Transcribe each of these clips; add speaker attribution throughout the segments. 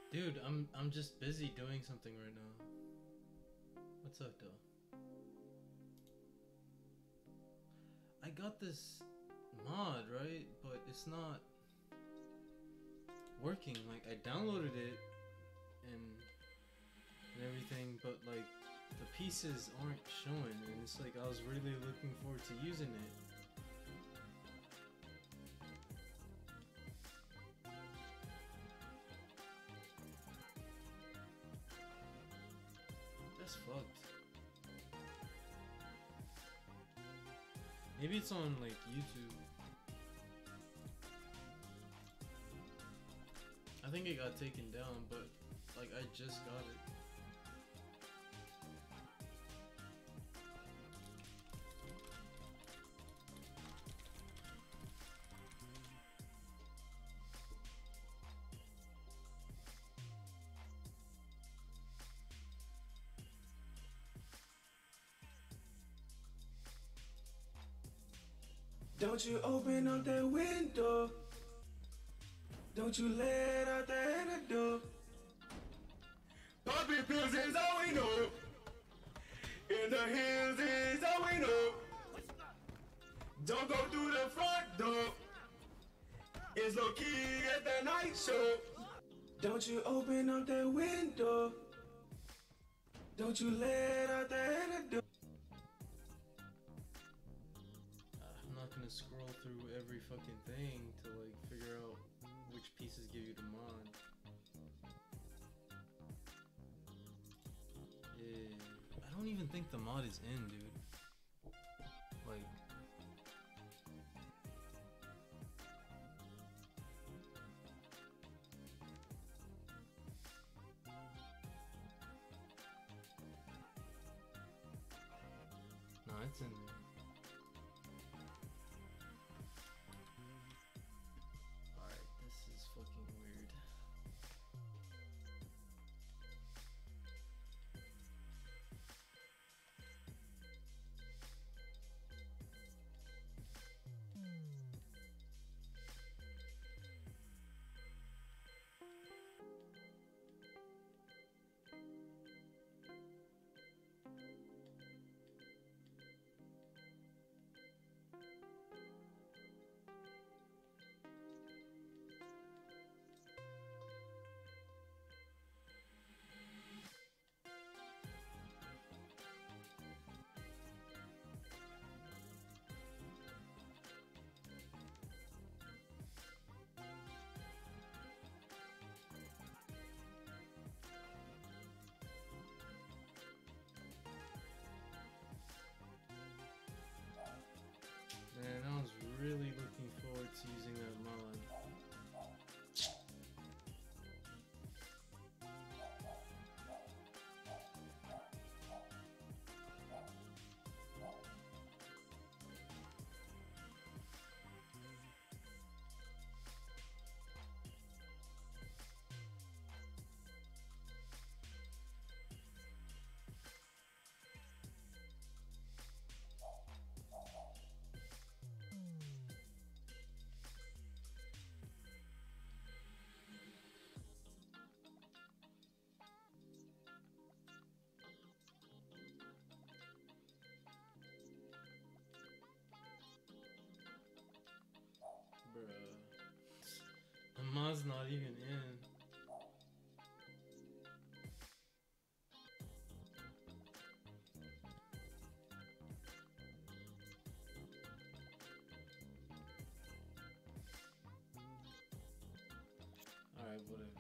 Speaker 1: Dude, I'm just busy doing something right now. What's up, though? I got this mod, right? But it's not working. Like, I downloaded it and everything, but like the pieces aren't showing, and it's like I was really looking forward to using it. That's fucked. Maybe it's on like YouTube. I think it got taken down, but like I just got it.
Speaker 2: Don't you open up that window. Don't you let out the antidote. Popping pills is all we know. In the hills is all we know. Don't go through the front door. It's low key at the night show. Don't you open up that window. Don't you let out the antidote.
Speaker 1: I'm not gonna scroll through every fucking thing to like figure out which pieces give you the mod. Yeah, I don't even think the mod is in, dude. Like, no, it's in there. Alright, this is fucking weird. Man, I was really looking forward to using that mod. Bruh. The mod's not even in. Alright, whatever.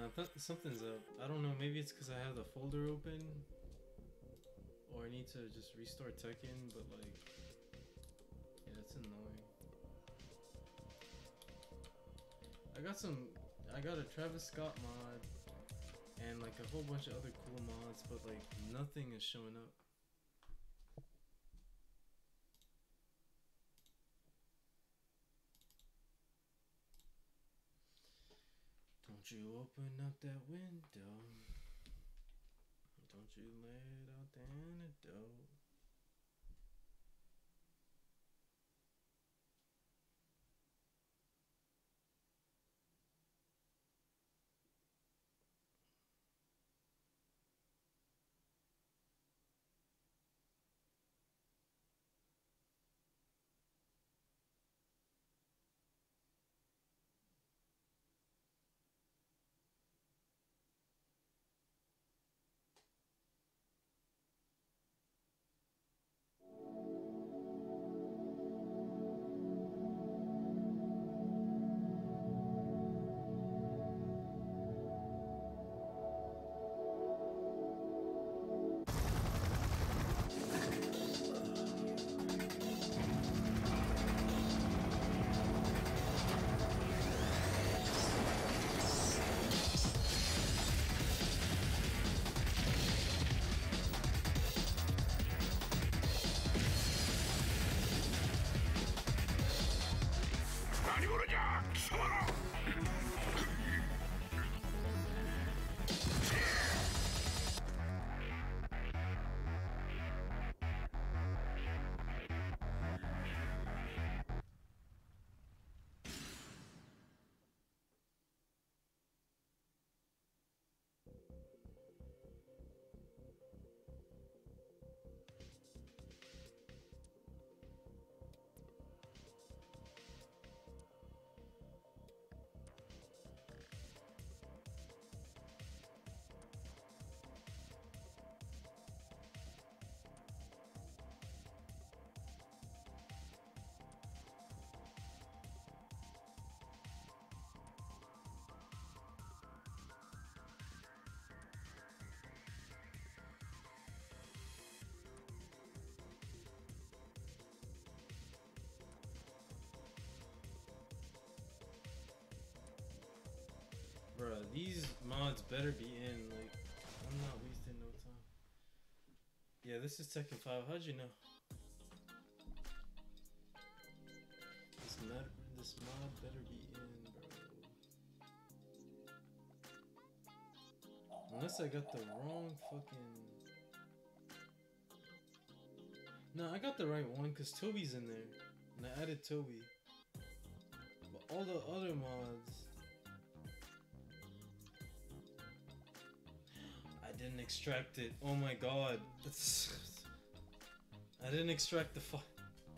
Speaker 1: Nah, something's up. I don't know. Maybe it's because I have the folder open, or I need to just restart Tekken. But like, yeah, it's annoying. I got a Travis Scott mod, and like a whole bunch of other cool mods, but like nothing is showing up. Don't you open up that window. Don't you let out the antidote. Bruh, these mods better be in. Like, I'm not wasting no time. Yeah, this is Tekken 5. How'd you know? This mod better be in, bro. Unless I got the wrong fucking... No, I got the right one because Toby's in there. And I added Toby. But all the other mods... I didn't extract it. Oh my god. I didn't extract the file.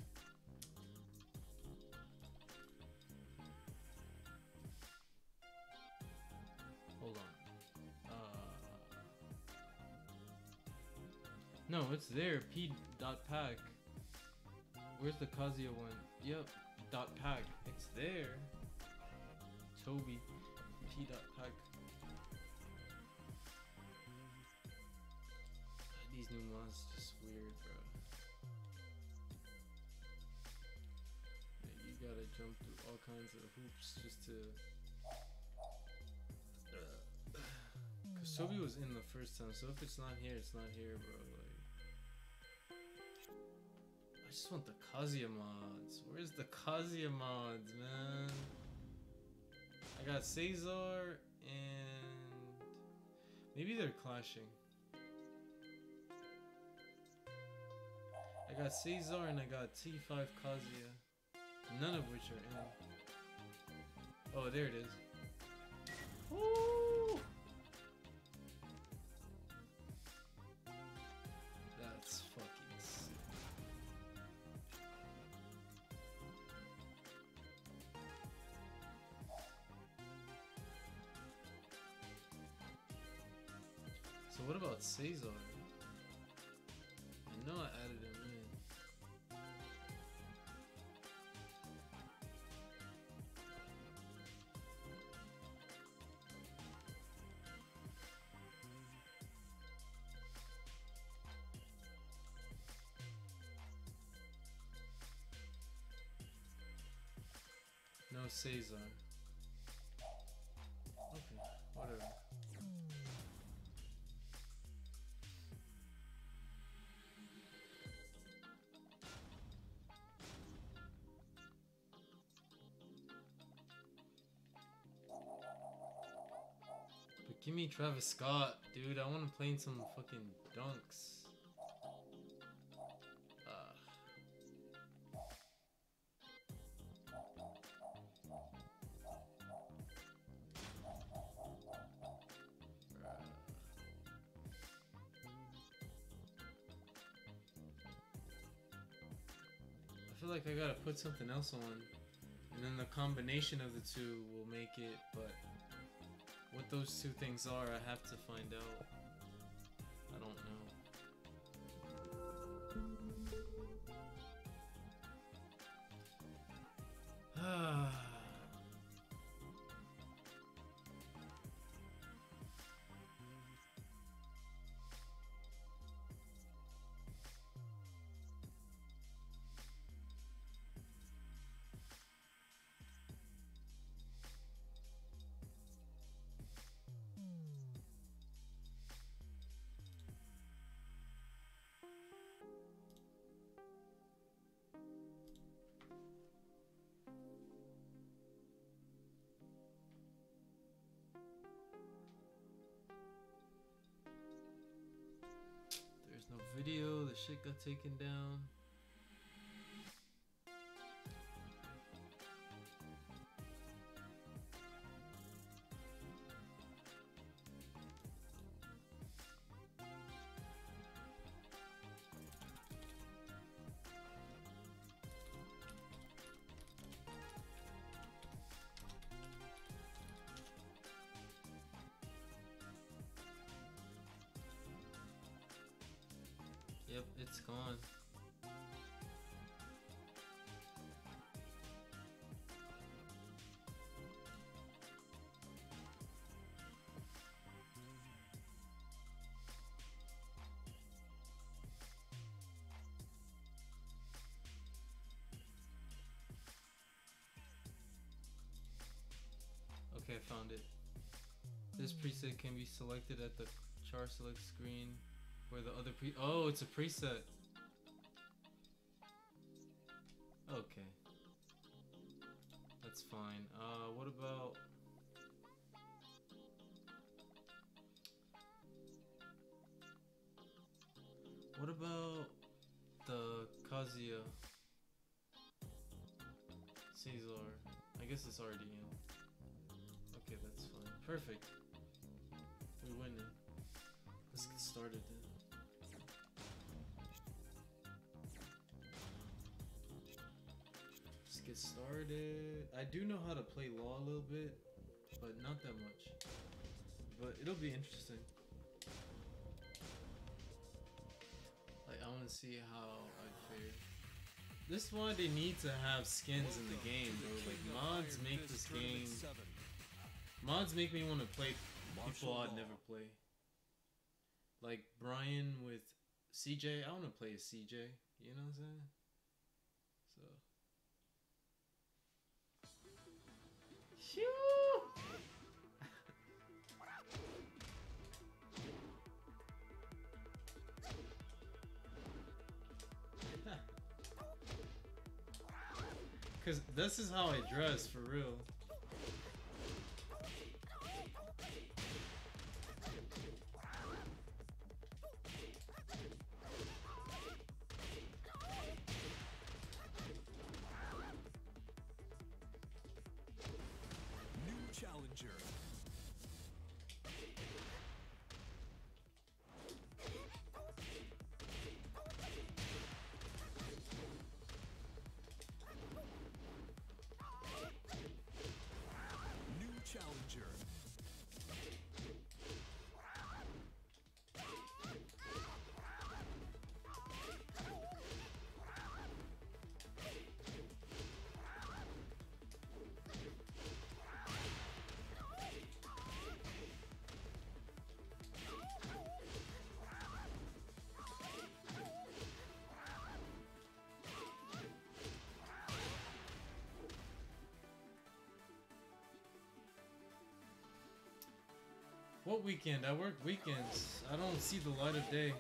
Speaker 1: Hold on. No, it's there. P.pack. Where's the Kazuya one? Yep. .pack. It's there. Toby. P.pack. These new mods just weird, bro. Yeah, you gotta jump through all kinds of hoops just to... Cause Toby was in the first time, so if it's not here, it's not here, bro. Like, I just want the Kazuya mods. Where's the Kazuya mods, man? I got Caesar and... Maybe they're clashing. I got Caesar and I got T5 Kazuya. None of which are in. Oh, there it is. Woo! That's fucking sick. So what about Caesar? I know I added him in. No Caesar. Okay, whatever. But give me Travis Scott, dude. I want to play in some fucking dunks. I feel like I gotta put something else on, and then the combination of the two will make it, but what those two things are, I have to find out. I don't know. There's no video, the shit got taken down. Yep, it's gone. Okay, I found it. This preset can be selected at the char select screen. Where the other oh, it's a preset. Okay. That's fine. What about the Kazuya Caesar? I guess it's already in. Okay, that's fine. Perfect. We're winning. Let's get started then. Let's get started. I do know how to play law a little bit, but not that much. But it'll be interesting. Like, I want to see how I fare. This is why they need to have skins in the game, bro. Like, mods make this game. Mods make me want to play people I'd never play. Like Brian with CJ, I want to play as CJ. You know what I'm saying? So. Shoo! Cause this is how I dress for real. What weekend? I work weekends. I don't see the light of day.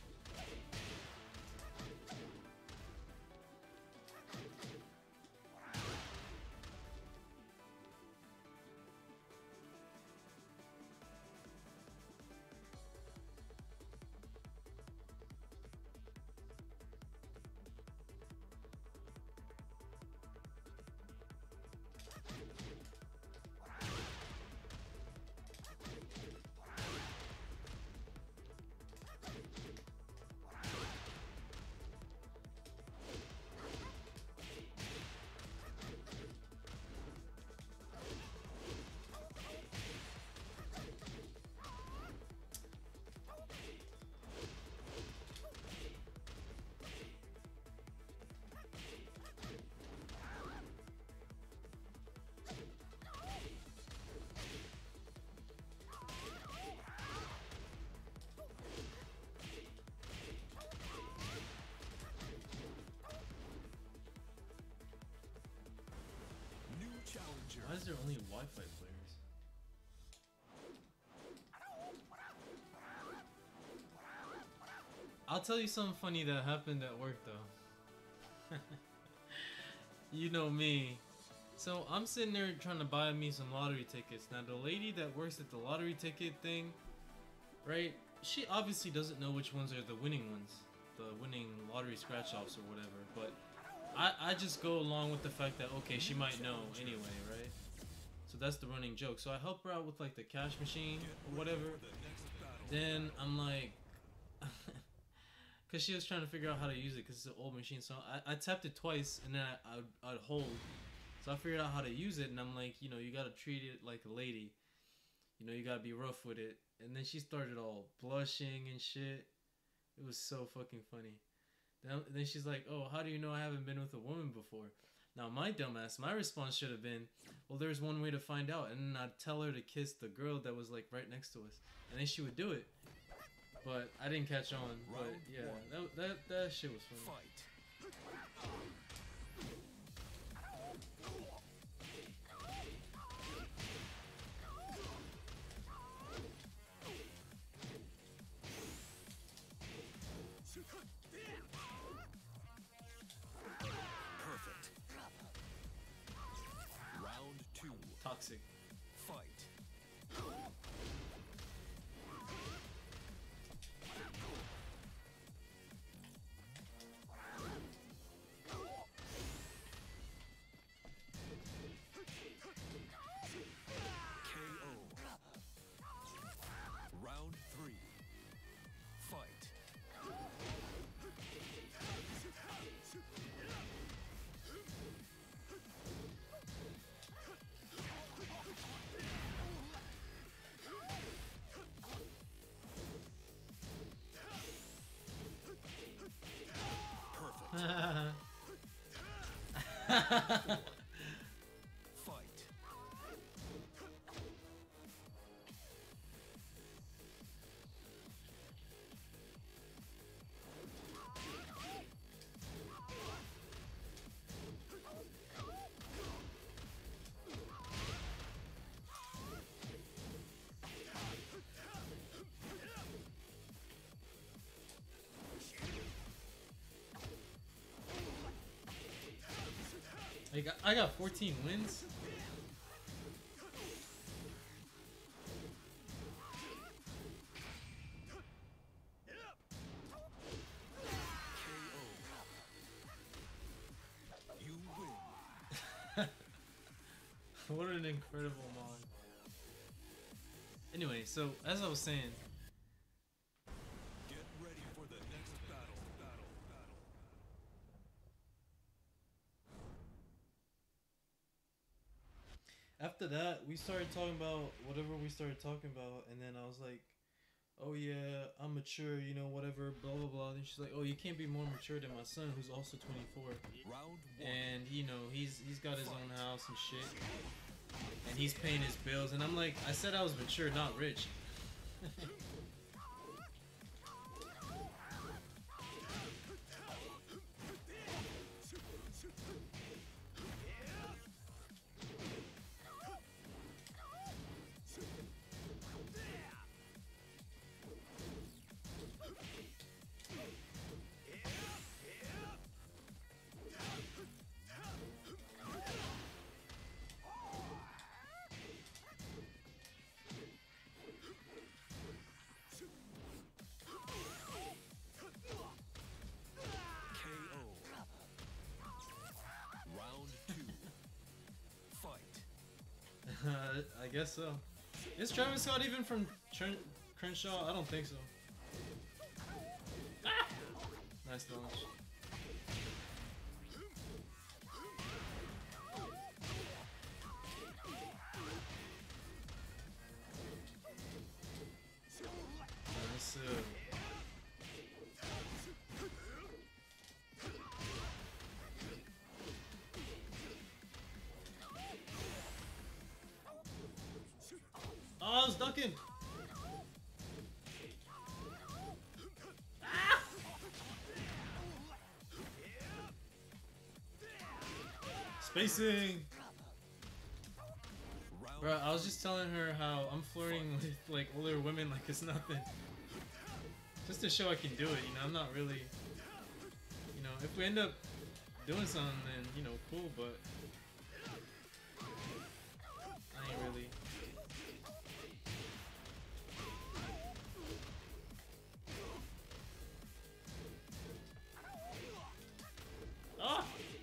Speaker 1: Why is there only Wi-Fi players? I'll tell you something funny that happened at work though. You know me. So I'm sitting there trying to buy me some lottery tickets. Now the lady that works at the lottery ticket thing, right? She obviously doesn't know which ones are the winning ones. The winning lottery scratch offs or whatever. But I just go along with the fact that, okay, she might know anyway, right? So that's the running joke. So I help her out with like the cash machine or whatever. Then I'm like, because she was trying to figure out how to use it because it's an old machine. So I tapped it twice and then I'd hold. So I figured out how to use it and I'm like, you know, you gotta treat it like a lady. You know, you gotta be rough with it. And then she started all blushing and shit. It was so fucking funny. Then she's like, oh, how do you know I haven't been with a woman before? Now, my dumbass, my response should have been, well, there's one way to find out. And then I'd tell her to kiss the girl that was, like, right next to us. And then she would do it. But I didn't catch on. But, yeah, that shit was funny. Toxic.
Speaker 3: Fight. KO. Round 3. Fight. Fight.
Speaker 1: I got 14 wins.
Speaker 3: You win.
Speaker 1: What an incredible mod. Anyway, so as I was saying,
Speaker 3: Get ready for the next battle.
Speaker 1: after that, we started talking about whatever we started talking about, and then I was like, oh yeah, I'm mature, you know, whatever, blah blah blah. And she's like, oh, you can't be more mature than my son, who's also 24.
Speaker 3: Round 1.
Speaker 1: And you know, he's got his own house and shit, and he's paying his bills. And I'm like, I said I was mature, not rich. guess so. Is Travis Scott even from Crenshaw? I don't think so. Ah! Nice launch. Nice. Oh, I was ducking. Ah! Spacing. Bro, I was just telling her how I'm flirting with like older women like it's nothing. Just to show I can do it, you know. I'm not really, you know, if we end up doing something, then you know, cool. But I ain't really. Ah!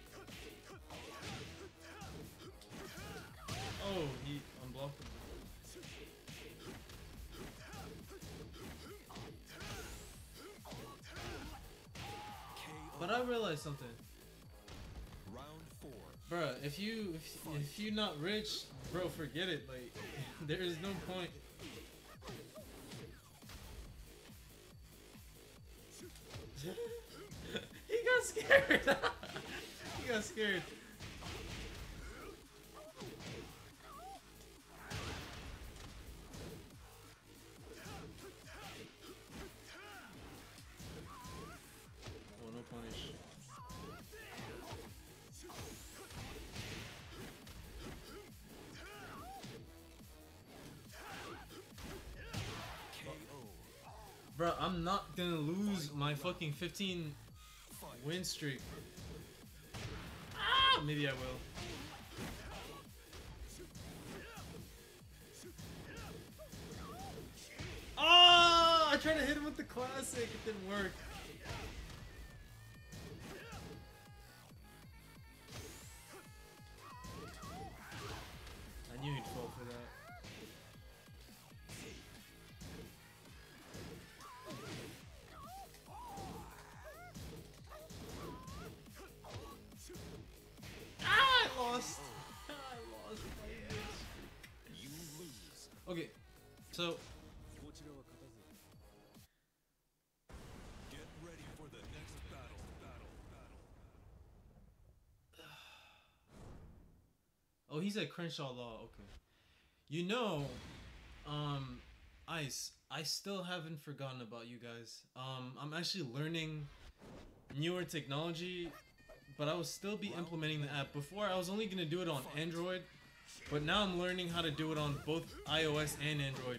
Speaker 1: Oh, he unblocked him. But I realized something.
Speaker 3: Round 4.
Speaker 1: Bruh, if you not rich, bro, forget it. Like, there is no point. He got scared. He got scared. Oh, no punish. Bro, I'm not gonna lose my fucking 15 win streak. Ah, maybe I will. Oh, I tried to hit him with the classic, it didn't work. I knew he'd fall for that. I lost my bitch.
Speaker 3: You lose.
Speaker 1: Okay, so
Speaker 3: Get ready for the next battle.
Speaker 1: oh, he's at Crenshaw Law. Okay, you know, Ice. I still haven't forgotten about you guys. I'm actually learning newer technology, but I will still be implementing the app. Before, I was only gonna do it on Android, but now I'm learning how to do it on both iOS and Android,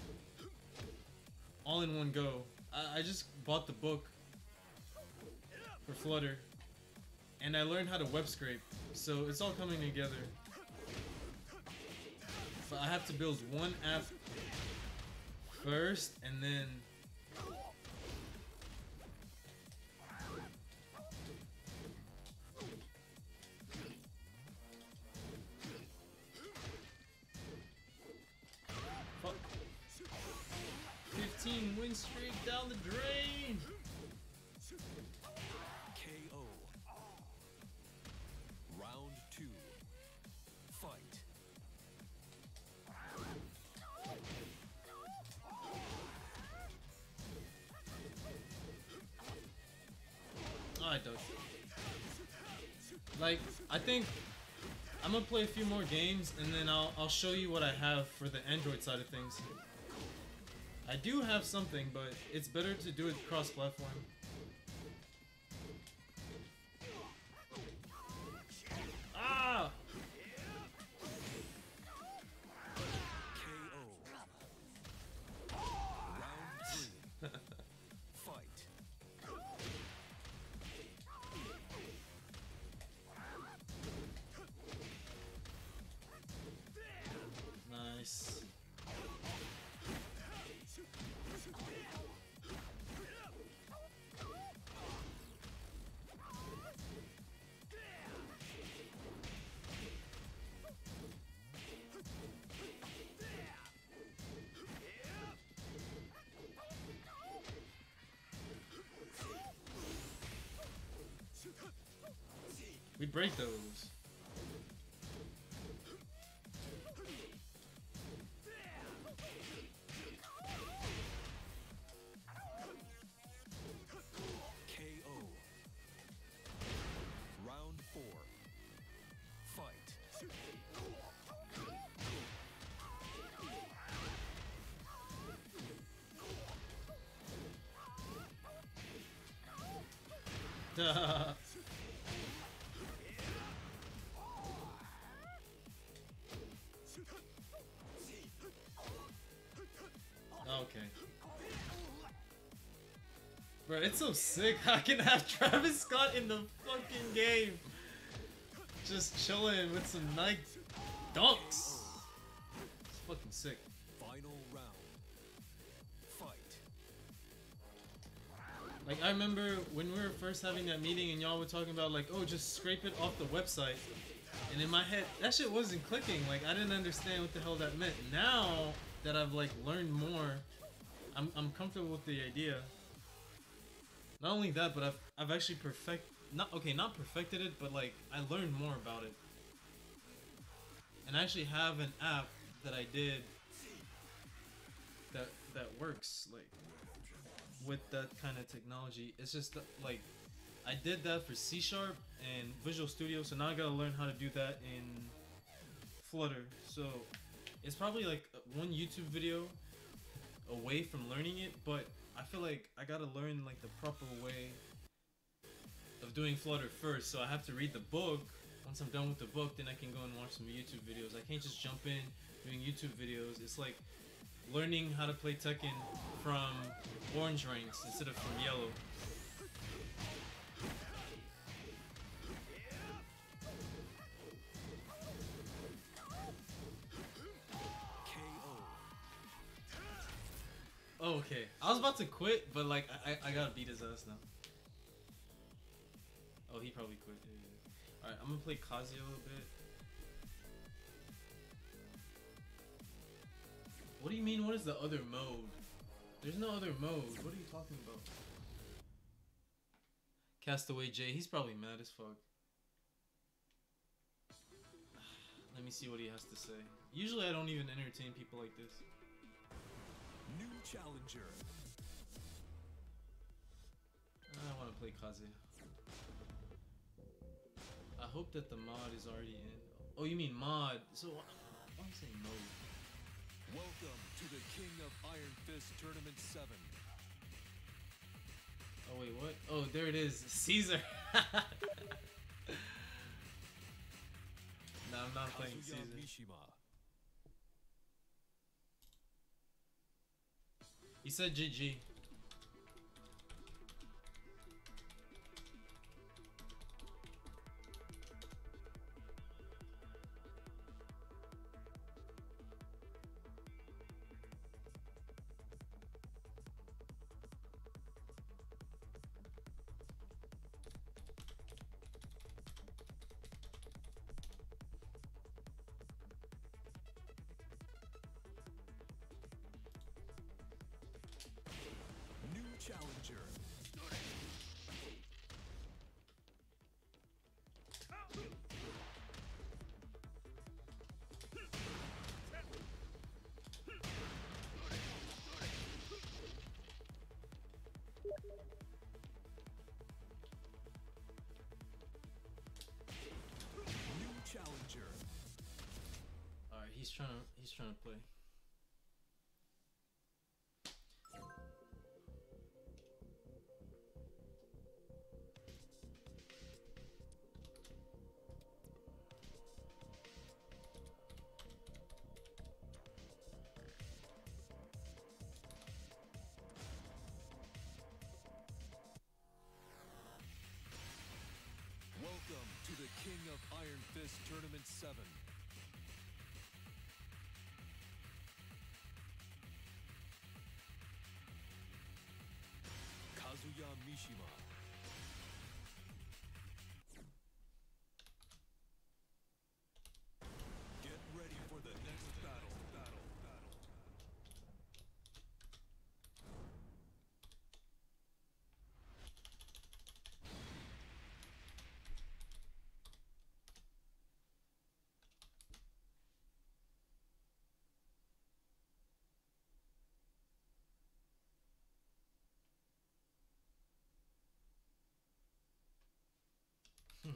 Speaker 1: all in one go. I just bought the book for Flutter, and I learned how to web scrape, so it's all coming together. But I have to build one app first, and then fuck. 15 win streak down the drain.
Speaker 3: KO. Round 2. Fight.
Speaker 1: Oh, I don't. Like, I think I'm gonna play a few more games and then I'll show you what I have for the Android side of things. I do have something, but it's better to do it cross-platform. Ah!
Speaker 3: KO. Round 3. Fight.
Speaker 1: Nice. We'd break those.
Speaker 3: KO. Round 4. Fight.
Speaker 1: Duh. Okay. Bro, it's so sick. I can have Travis Scott in the fucking game. Just chilling with some nice dunks. It's fucking sick.
Speaker 3: Final round. Fight.
Speaker 1: Like, I remember when we were first having that meeting and y'all were talking about, like, oh, just scrape it off the website. And in my head, that shit wasn't clicking. Like, I didn't understand what the hell that meant. Now that I've, like, learned more, I'm comfortable with the idea. Not only that, but I've actually not perfected it, but, like, I learned more about it. And I actually have an app that I did that works, like, with that kind of technology. It's just that, like, I did that for C# and Visual Studio, so now I gotta learn how to do that in Flutter. So it's probably like one YouTube video away from learning it, but I feel like I gotta learn like the proper way of doing Flutter first. So I have to read the book. Once I'm done with the book, then I can go and watch some YouTube videos. I can't just jump in doing YouTube videos. It's like learning how to play Tekken from orange ranks instead of from yellow. Oh, okay. I was about to quit, but like I gotta beat his ass now. Oh, he probably quit. Yeah. Alright, I'm gonna play Kazuya a little bit. What do you mean, what is the other mode? There's no other mode. What are you talking about? Castaway J, he's probably mad as fuck. Let me see what he has to say. Usually I don't even entertain people like this.
Speaker 3: New challenger.
Speaker 1: I want to play Kazuya. I hope that the mod is already in. Oh, you mean mod? So why am I saying mode?
Speaker 3: Welcome to the King of Iron Fist Tournament 7.
Speaker 1: Oh wait, what? Oh, there it is, Caesar. No, I'm not playing
Speaker 3: Kazuya
Speaker 1: Caesar.
Speaker 3: Mishima.
Speaker 1: He said GG.
Speaker 3: New challenger. New challenger.
Speaker 1: All right, he's trying to play.
Speaker 3: Welcome to the King of Iron Fist Tournament 7. Kazuya Mishima. Get ready for the next battle.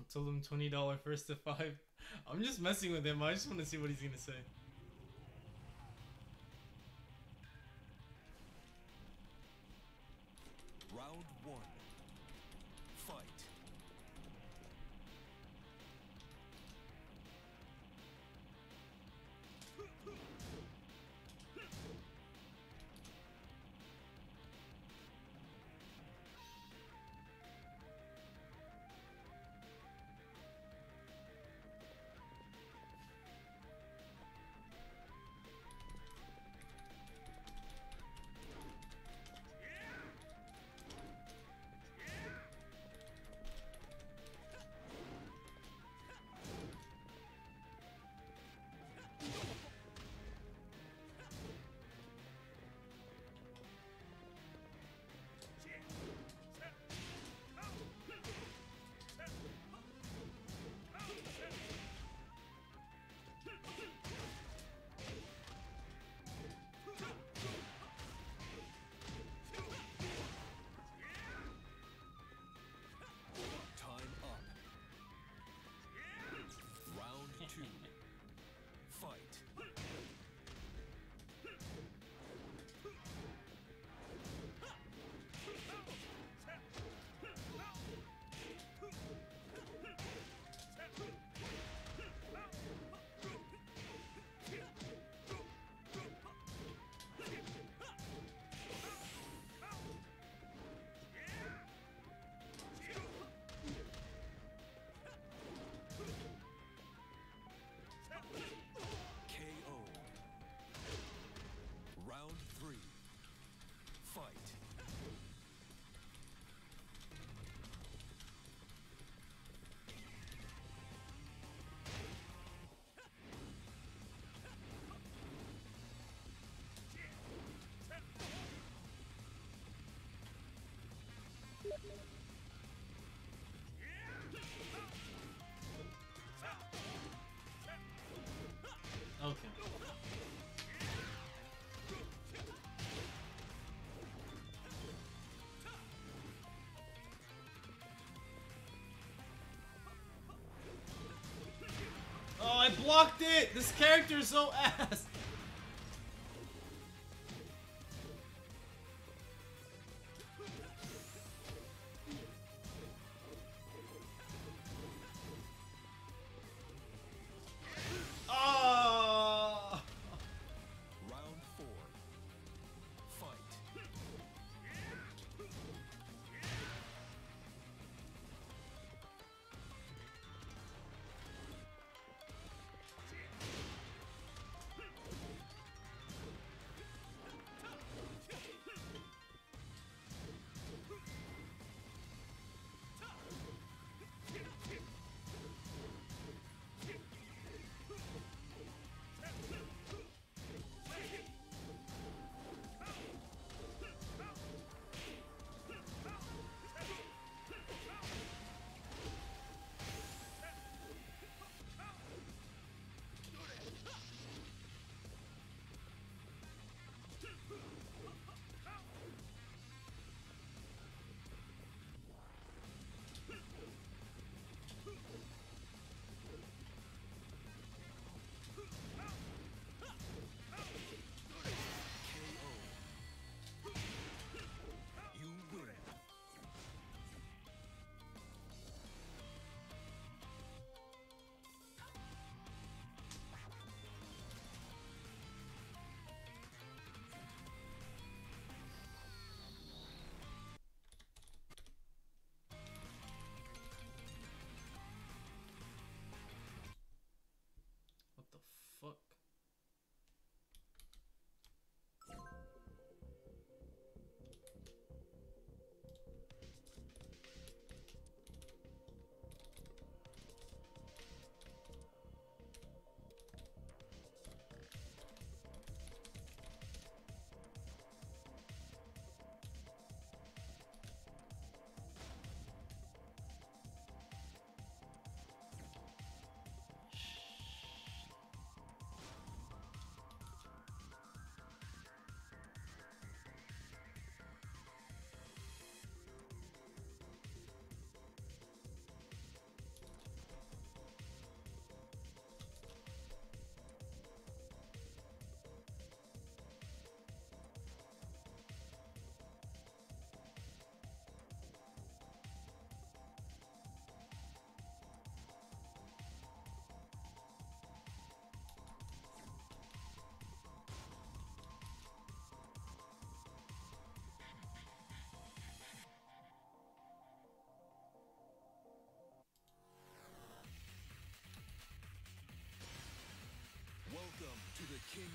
Speaker 1: Told him $20 first to 5. I'm just messing with him. I just want to see what he's gonna say.
Speaker 3: Round 1. Fight. Time up. Round 2. Fight. KO. Round 3. Fight.
Speaker 1: Okay. Oh, I blocked it! This character is so ass! Oh!
Speaker 3: Round 4. Fight.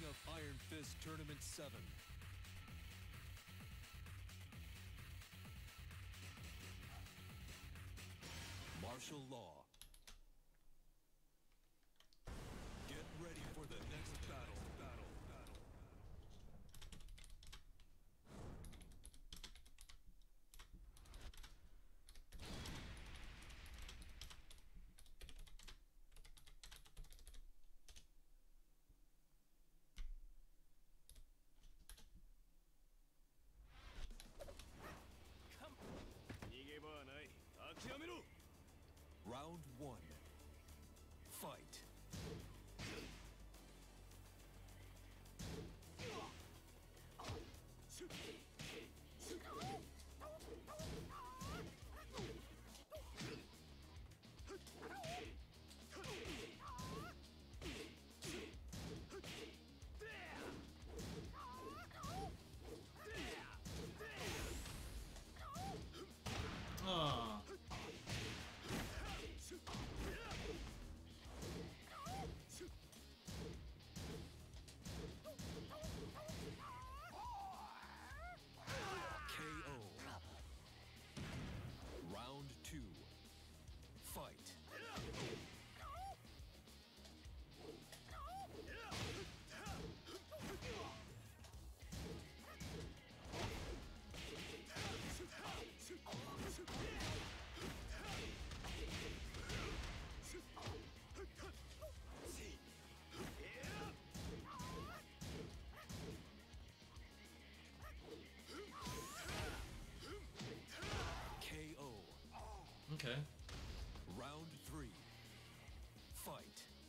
Speaker 3: of Iron Fist Tournament 7. Martial law. Get ready for the next battle. Round 1. Fight.
Speaker 1: Ah.
Speaker 3: KO. Round 2. Fight. KO.
Speaker 1: Okay.
Speaker 3: Round 3. Fight.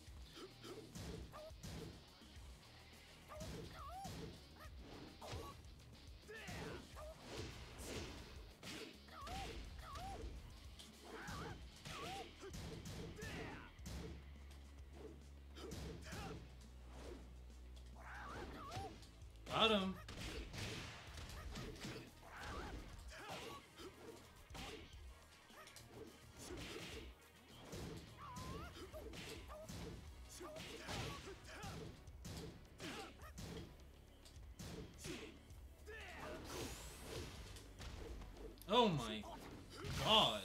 Speaker 1: Got him. Oh my god.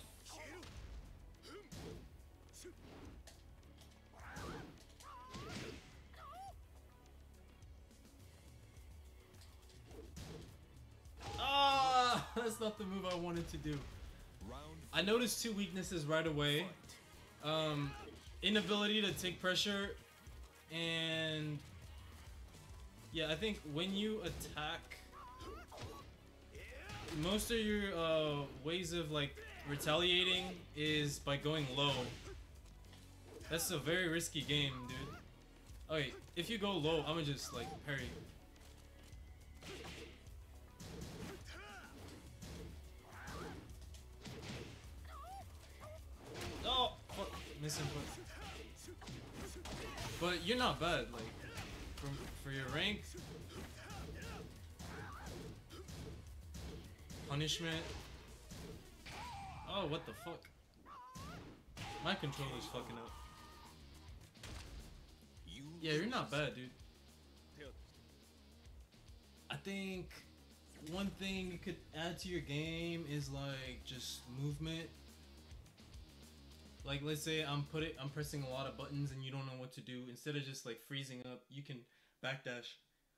Speaker 1: Ah, that's not the move I wanted to do.
Speaker 3: Round
Speaker 1: I noticed two weaknesses right away. Inability to take pressure, and yeah, I think when you attack, most of your ways of like retaliating is by going low. That's a very risky game, dude. Okay, if you go low, I'ma just like parry. Oh, fuck, missing foot. But you're not bad, like for your rank. Punishment. Oh, what the fuck? My controller's fucking up. Yeah, you're not bad, dude. I think one thing you could add to your game is like just movement. Like, let's say I'm pressing a lot of buttons and you don't know what to do. Instead of just like freezing up, you can backdash.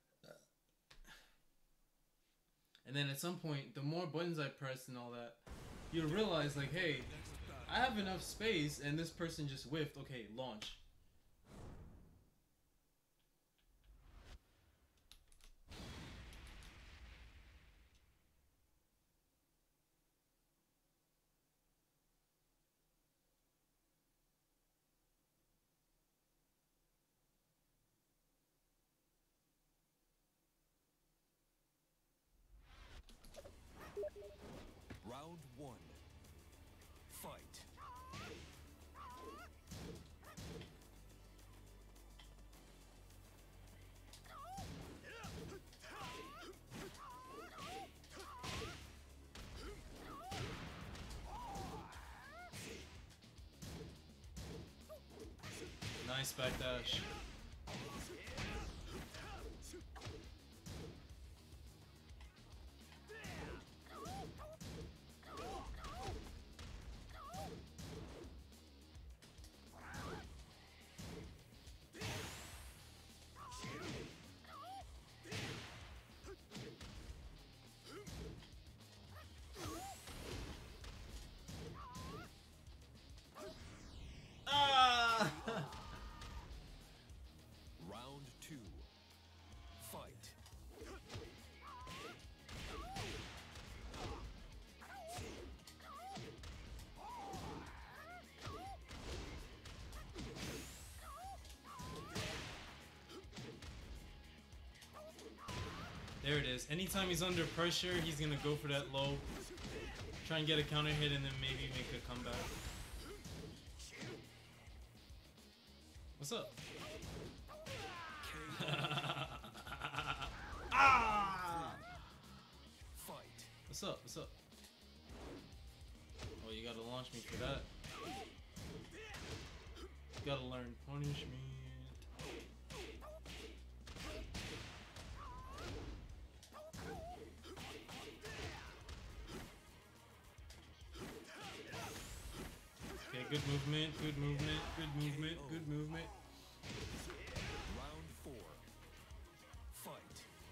Speaker 1: And then at some point, the more buttons I press and all that, you'll realize like, hey, I have enough space and this person just whiffed. Okay, launch.
Speaker 3: Round 1. Fight.
Speaker 1: Nice backdash. There it is. Anytime he's under pressure, he's gonna go for that low. Try and get a counter hit and then maybe make a comeback. What's up? Ah! What's up? What's up? Oh, you gotta launch me for that. You gotta learn punishment. Okay, good movement, good movement, good movement, good movement.
Speaker 3: Round 4. Fight.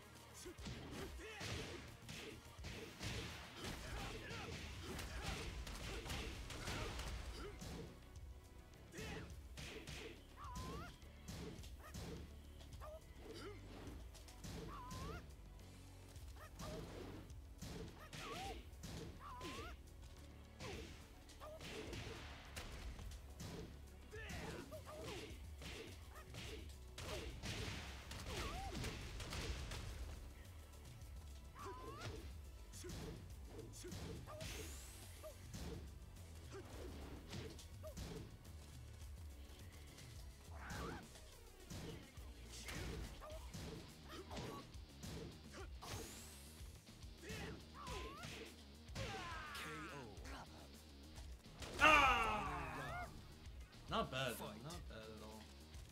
Speaker 1: Not bad, though. Not bad at all.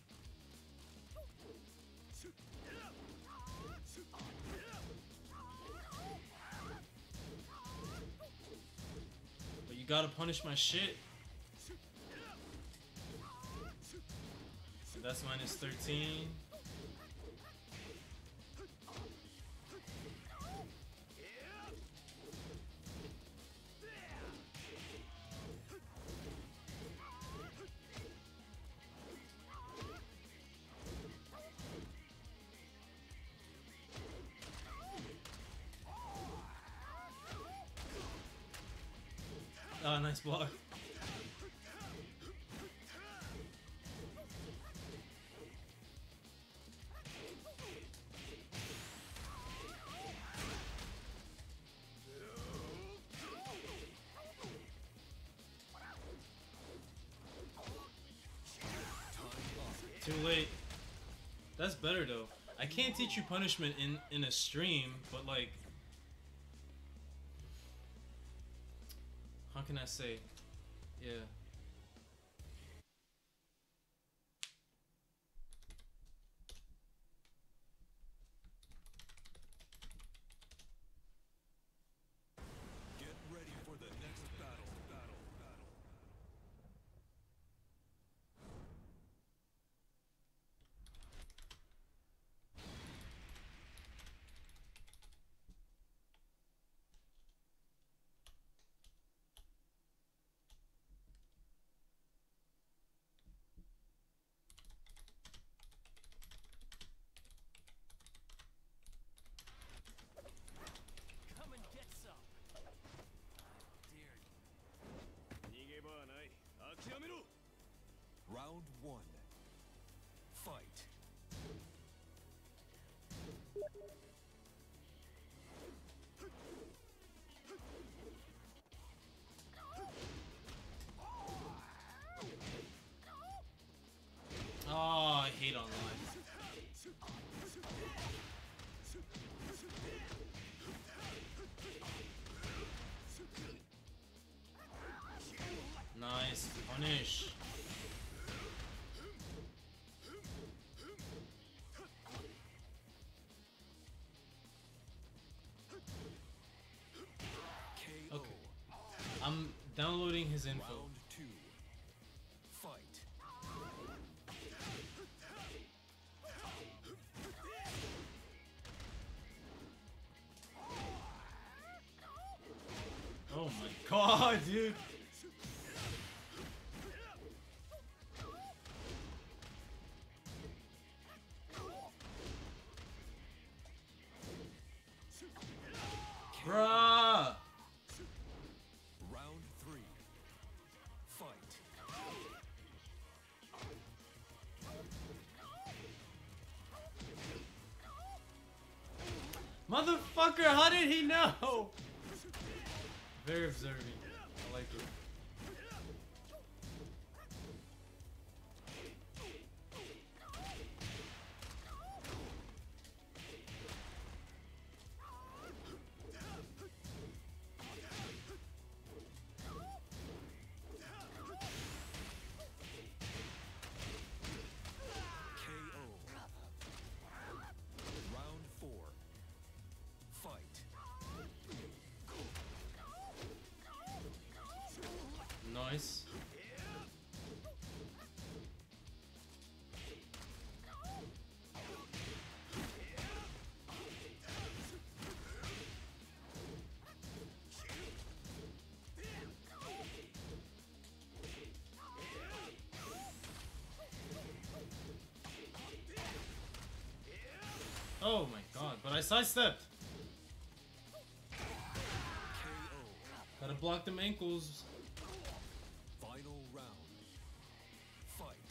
Speaker 1: But you gotta punish my shit. So that's minus 13. Ah, nice block. Too late. That's better though. I can't teach you punishment in a stream, but like, how can I say? Yeah.
Speaker 3: Get ready for the next battle.
Speaker 4: Come and get some. I dare you.
Speaker 3: Round 1. Fight.
Speaker 1: Oh, I hate online. Nice punish.
Speaker 3: KO.
Speaker 1: Okay. I'm downloading his info.
Speaker 3: Round 2. Fight.
Speaker 1: Oh my god, dude. Bruh.
Speaker 3: Round 3. Fight.
Speaker 1: Motherfucker, how did he know? Very observant. I like it. Nice. Oh my god, but I sidestepped. Gotta block them ankles.
Speaker 3: Final round. Fight.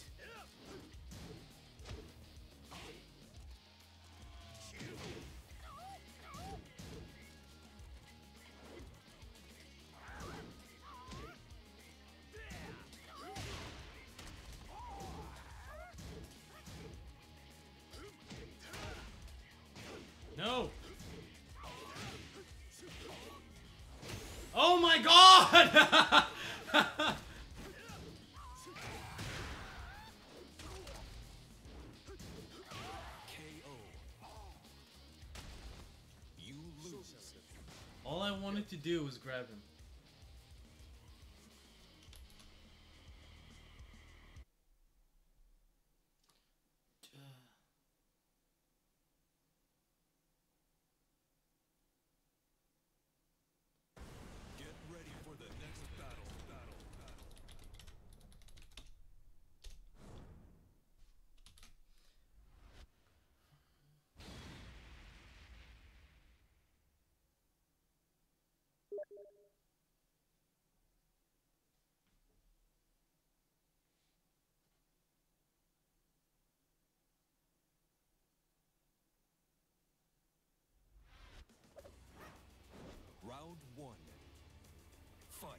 Speaker 1: No. Oh my god!
Speaker 3: You lose.
Speaker 1: All I wanted to do was grab him.
Speaker 3: Get ready for the next battle. Round one. Fight.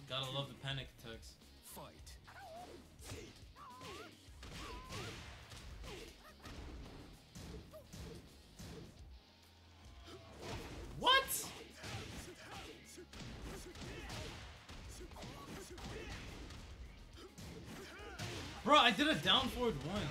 Speaker 1: Gotta love the panic attacks.
Speaker 3: Fight.
Speaker 1: What? Bro, I did a down forward one.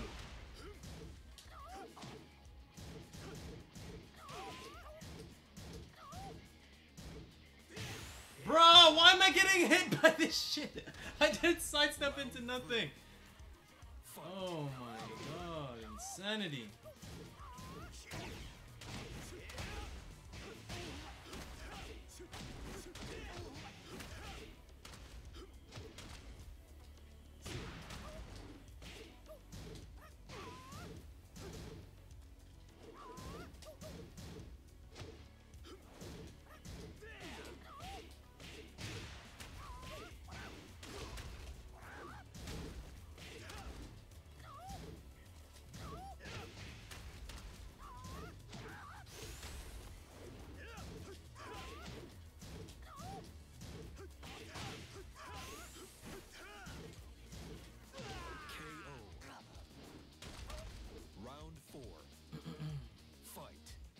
Speaker 1: Bro, why am I getting hit by this shit? I did sidestep into nothing. Oh my god, insanity.
Speaker 3: Round 4. Fight.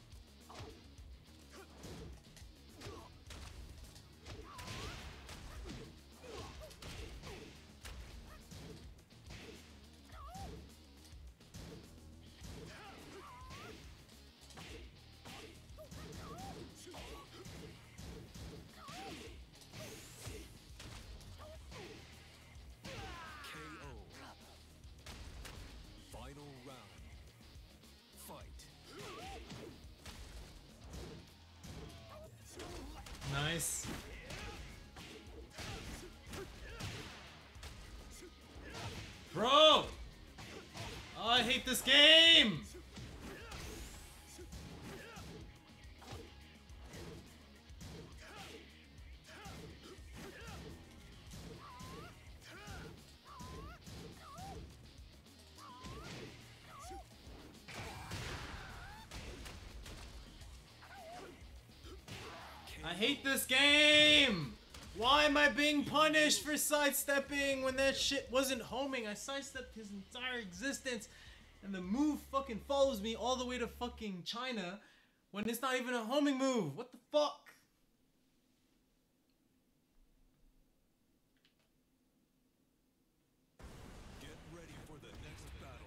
Speaker 3: KO. Final round. Fight.
Speaker 1: Nice. Bro! Oh, I hate this game! I hate this game! Why am I being punished for sidestepping when that shit wasn't homing? I sidestepped his entire existence and the move fucking follows me all the way to fucking China when it's not even a homing move. What the fuck?
Speaker 3: Get ready for the next battle.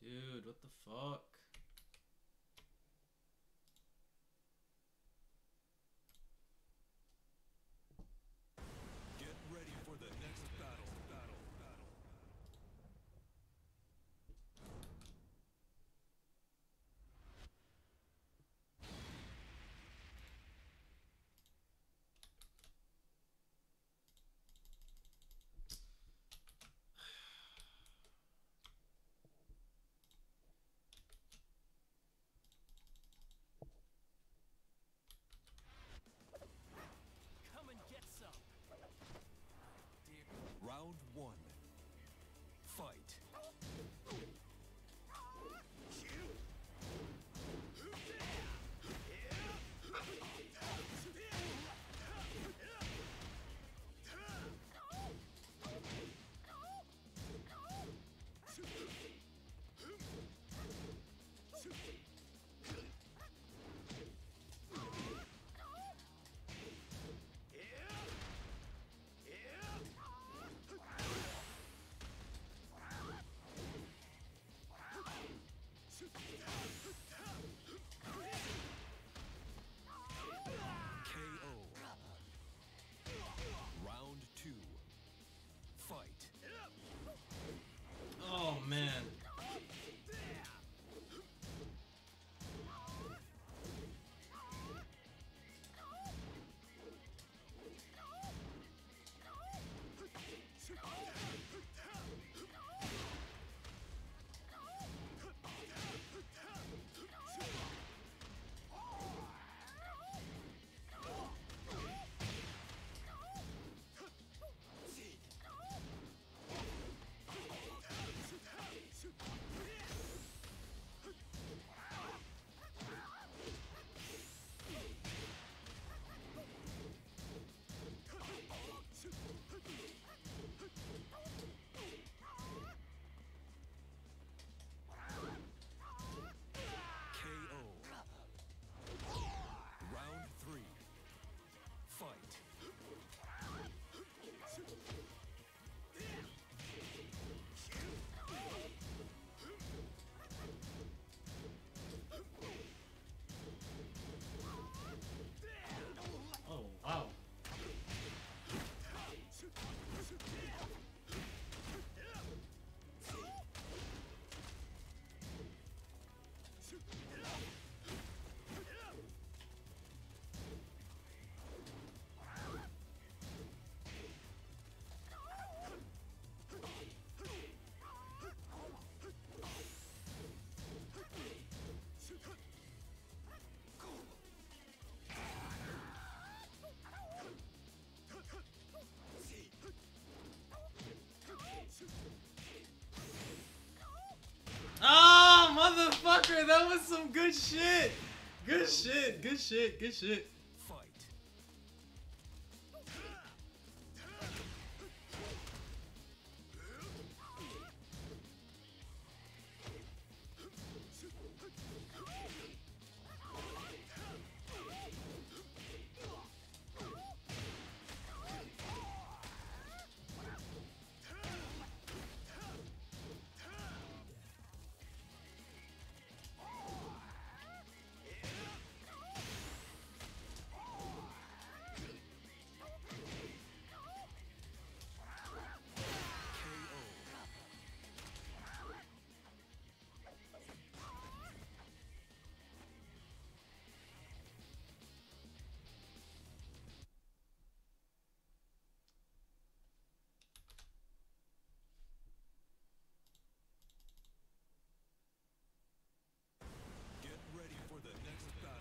Speaker 1: Dude, what the fuck?
Speaker 3: Get ready for the next battle.
Speaker 4: Come and get some. Dear.
Speaker 3: Round one. Fight. Round two. Fight.
Speaker 1: Oh man.
Speaker 3: KO. Round three. Fight.
Speaker 1: Oh wow. Ah, motherfucker, that was some good shit. Good shit, good shit, good shit.
Speaker 3: Fight. Get ready for the next battle.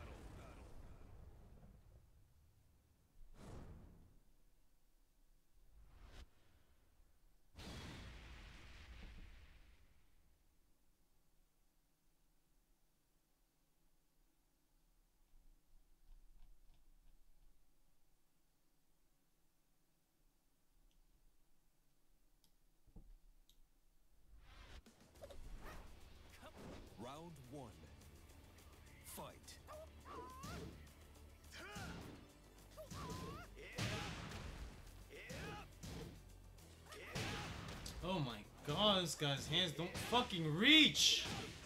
Speaker 3: Round one. Fight.
Speaker 1: Oh my god. why this guy's hands don't fucking reach.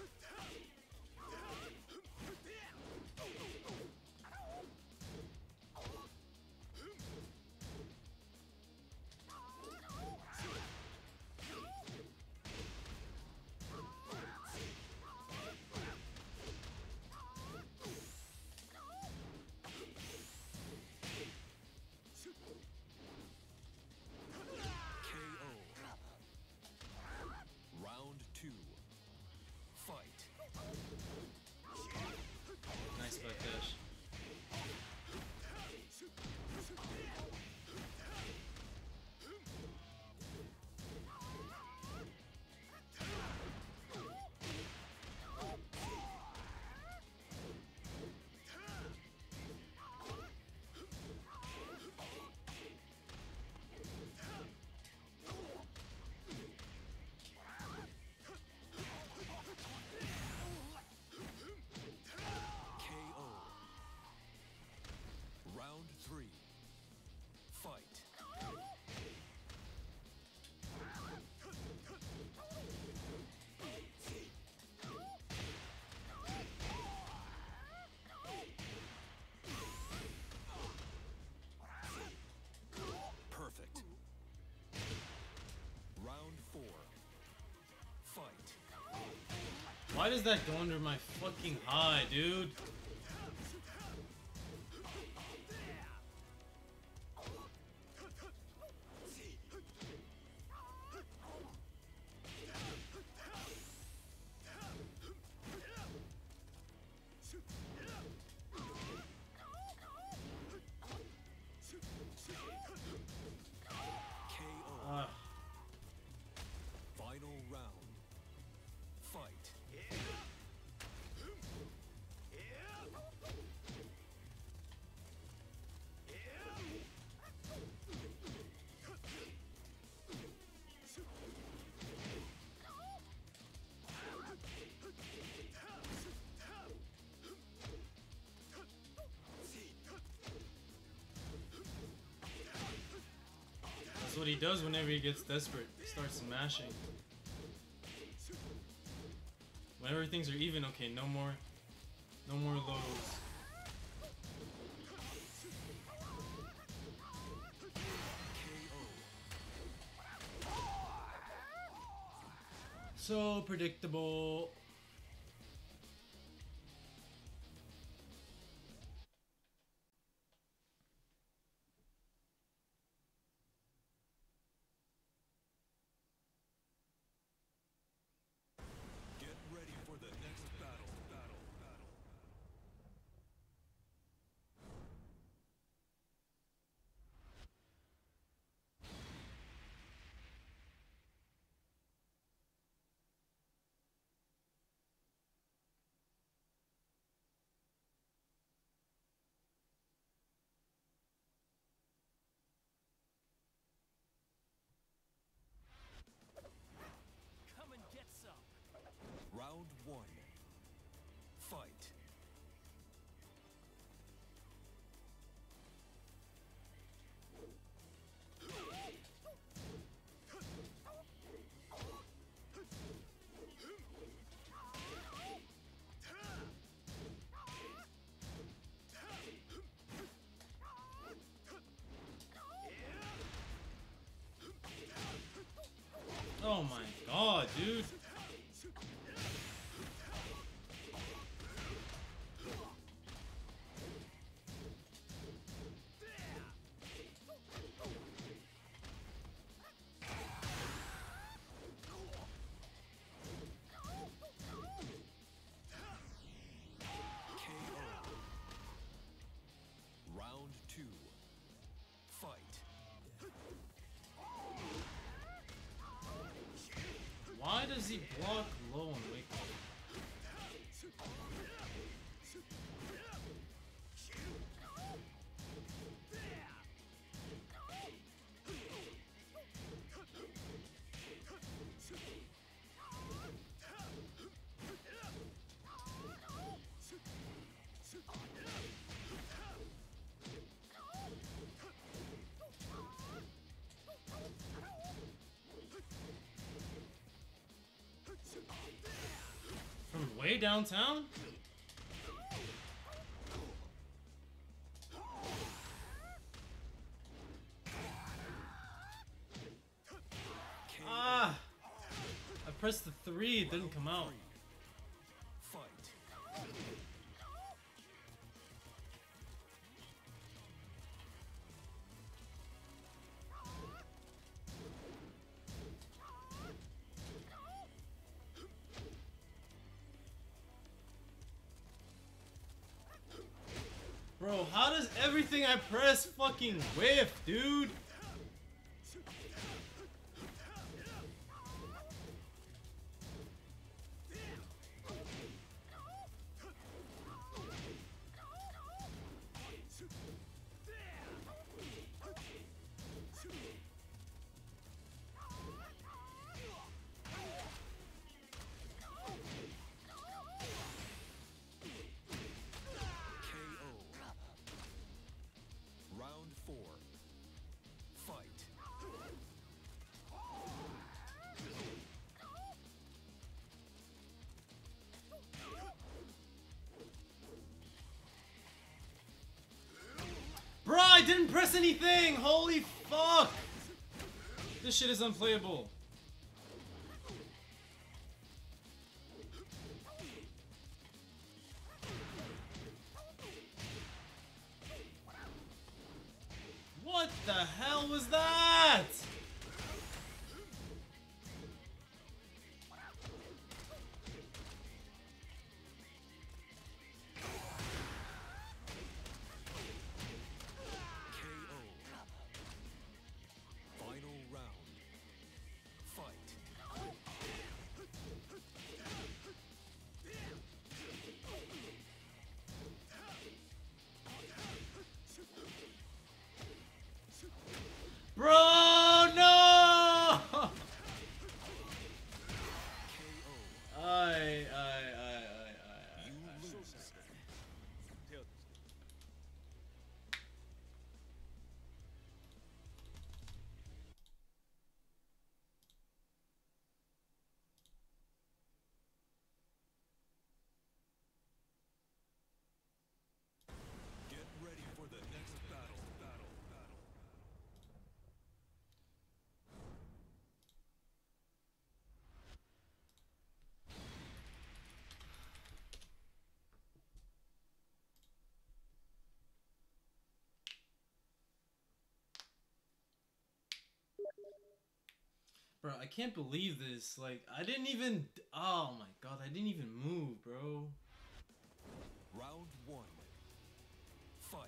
Speaker 3: Round 2. Fight.
Speaker 1: Nice butt dash.
Speaker 3: KO. Round 3. Fight. Perfect. Round 4. Fight.
Speaker 1: Why does that go under my fucking eye, dude?
Speaker 3: KO. Final round. Fight.
Speaker 1: That's what he does whenever he gets desperate. He starts smashing. Whenever things are even, okay, no more lows. So predictable.
Speaker 3: Get ready for the next battle.
Speaker 4: Come and get some.
Speaker 3: Round 1. Fight.
Speaker 1: Oh my god, dude.
Speaker 3: KO. Round 2. Fight.
Speaker 1: Why does he block low and wake up? way downtown? Ah! I pressed the 3, it didn't come out.
Speaker 3: Fight.
Speaker 1: Bro, how does everything I press fucking whiff, dude?
Speaker 3: Round 4. Fight.
Speaker 1: Bro, I didn't press anything! Holy fuck! This shit is unplayable. What the hell was that?
Speaker 3: KO. Final round. Fight.
Speaker 1: Bro, no! I.
Speaker 3: You lose. Get ready for the next battle.
Speaker 1: Bro, I can't believe this. Like, I didn't even. Oh my god, I didn't even move, bro.
Speaker 3: Round 1. Fight.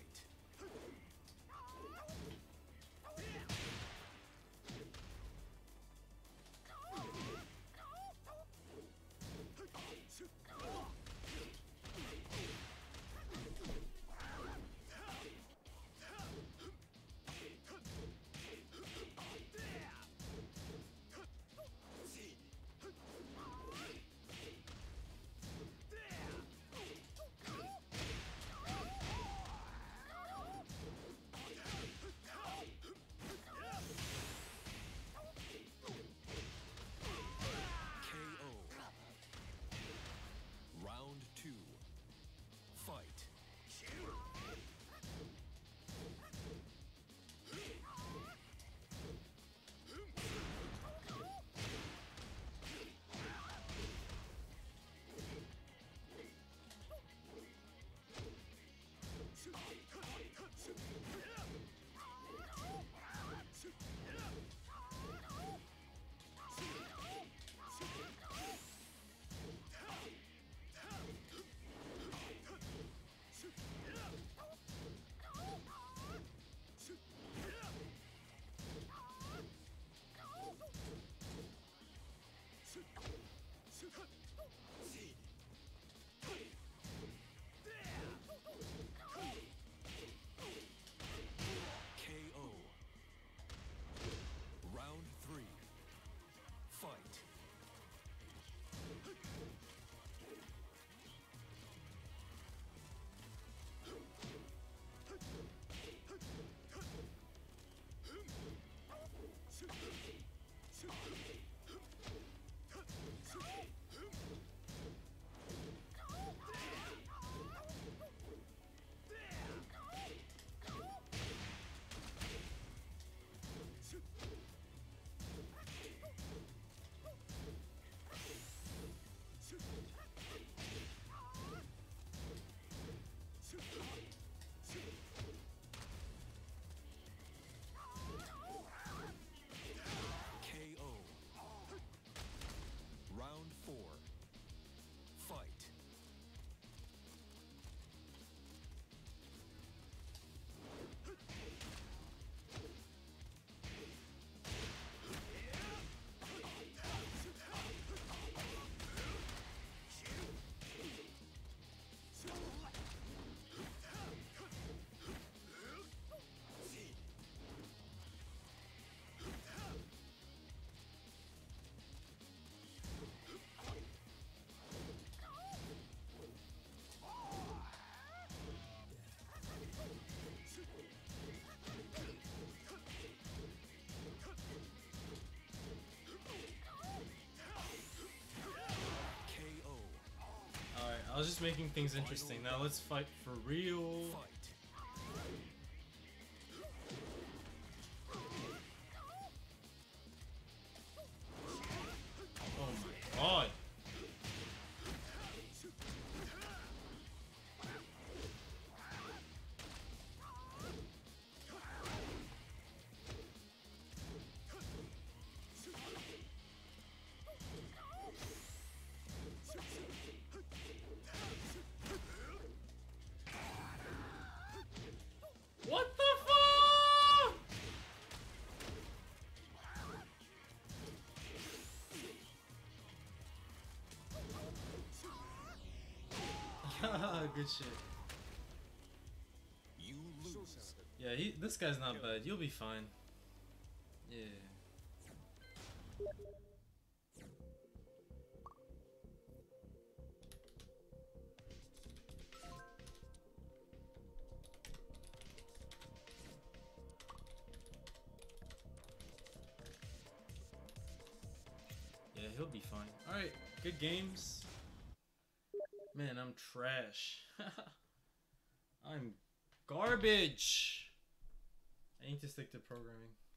Speaker 1: I was just making things interesting. Now let's fight for real.
Speaker 3: Fight.
Speaker 1: Oh my god. What the fuck? Good shit.
Speaker 3: You lose.
Speaker 1: Yeah, this guy's not bad. You'll be fine. Yeah. Yeah, he'll be fine. Alright, good games. Man, I'm trash. I'm garbage. I need to stick to programming.